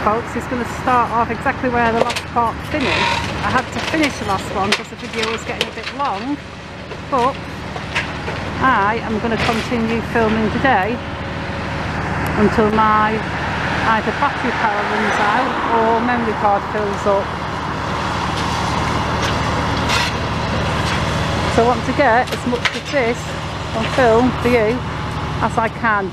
folks is going to start off exactly where the last part finished. I had to finish the last one because the video was getting a bit long, but I am going to continue filming today until my either battery power runs out or memory card fills up. So I want to get as much of this on film for you as I can.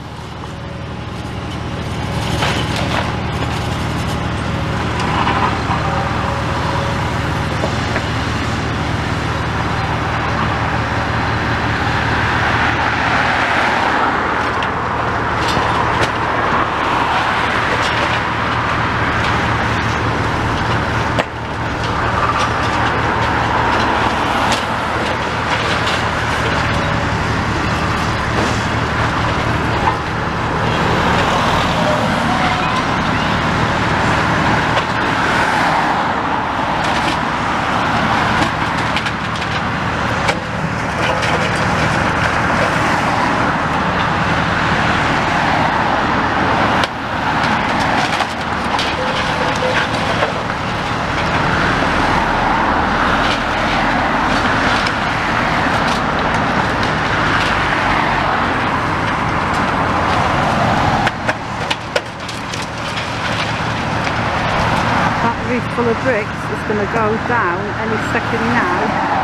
Full of bricks is going to go down any second now,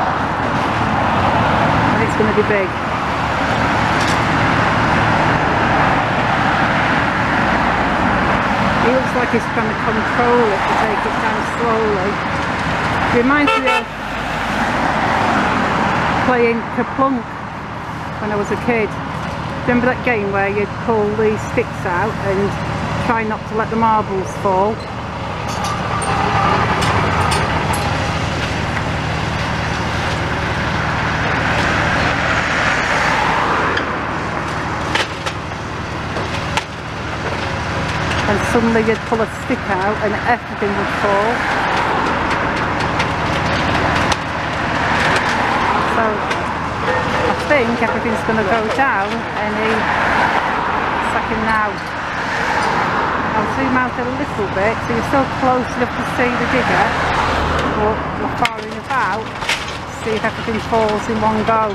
and it's going to be big. He looks like he's trying to control it to take it down slowly. It reminds me of playing Kaplunk when I was a kid. Remember that game where you'd pull the sticks out and try not to let the marbles fall? And suddenly you'd pull a stick out and everything would fall. So I think everything's going to go down any second now. I'll zoom out a little bit so you're still close enough to see the digger, but you're far enough out to see if everything falls in one go.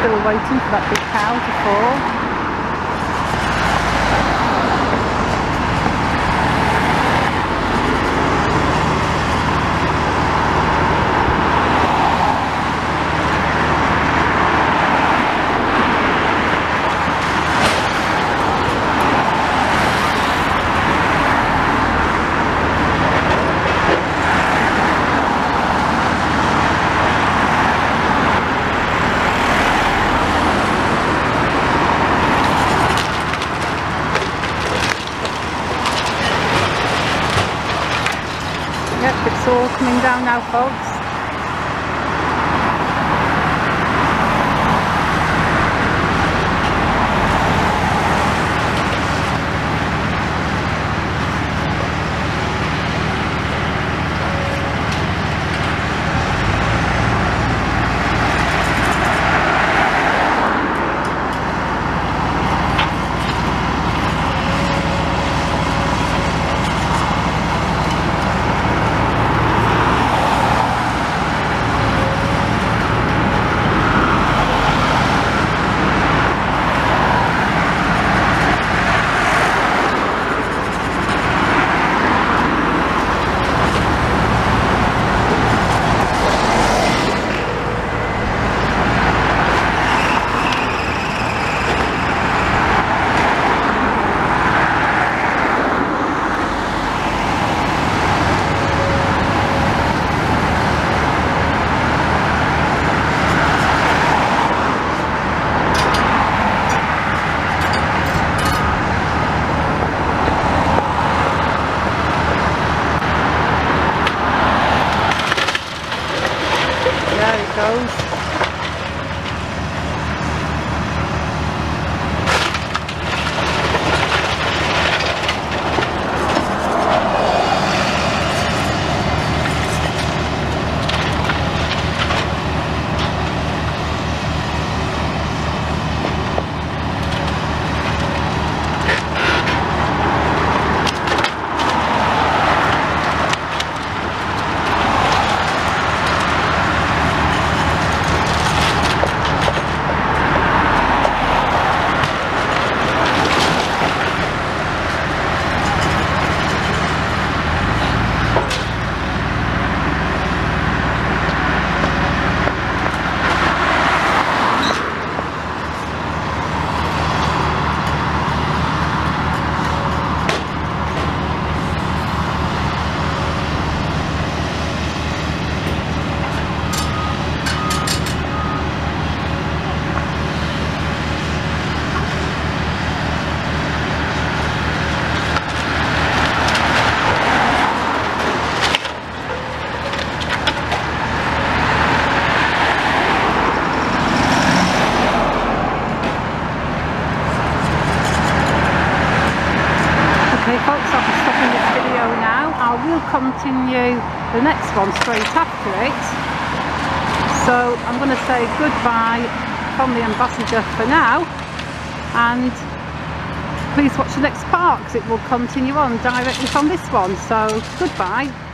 still waiting for that big cow to fall. Yep, it's all coming down now, folks. There it goes. Okay folks, I'll be stopping this video now. I will continue the next one straight after it. So I'm going to say goodbye from the Ambassador for now, and please watch the next part because it will continue on directly from this one. So goodbye.